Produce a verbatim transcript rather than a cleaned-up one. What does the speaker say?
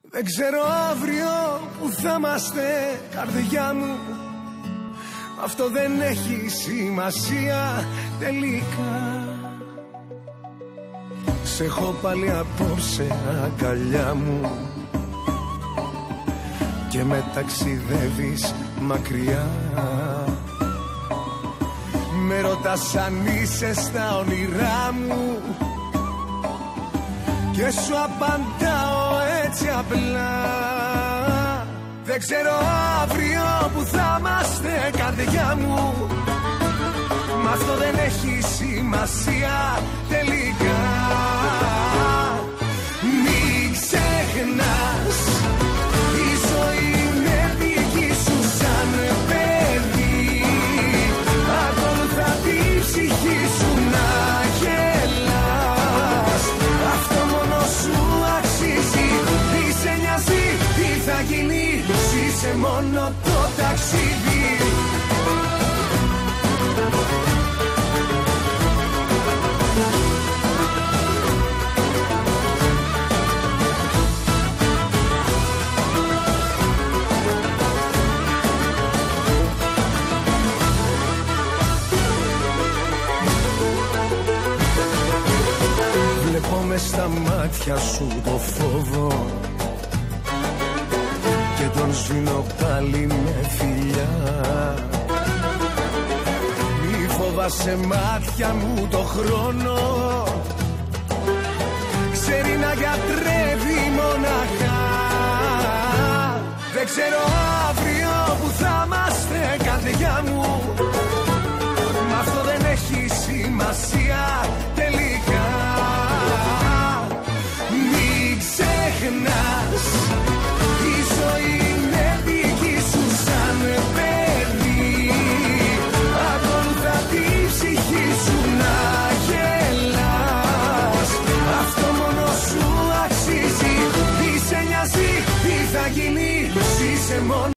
Δεν ξέρω αύριο που θα είμαστε, καρδιά μου. Αυτό δεν έχει σημασία τελικά. Σ' έχω πάλι απόψε αγκαλιά μου και με ταξιδεύεις μακριά. Με ρωτάς αν είσαι στα όνειρά μου και σου απαντάω έτσι απλά. Δεν ξέρω αύριο που θα είμαστε, καρδιά μου. Μ' αυτό δεν έχει σημασία τελικά. Μην ξεχνάς, η ζωή είναι δική σου σαν παιδί. Ακολουθά τη ψυχή σου να γελάς. Αυτό μόνο σου αξίζει. Μη σε νοιάζει τι θα γίνει, ζήσε μόνο το ταξίδι. Βλέπω μες στα μάτια σου το φόβο και τον σβήνω πάλι με φιλιά. Μη φοβάσαι μάτια μου το χρόνο, ξέρει να γιατρεύει μοναχά. Δεν ξέρω αύριο που θα είμαστε, καρδιά μου. Μ' αυτό δεν έχει σημασία τελικά. Μην ξεχνάς, η ζωή είναι δική σου σαν παιδί. Ακολουθά τη ψυχή σου να γελάς. Αυτό μόνο σου αξίζει. Μη σε νοιάζει τι θα γίνει, ζήσε μόνο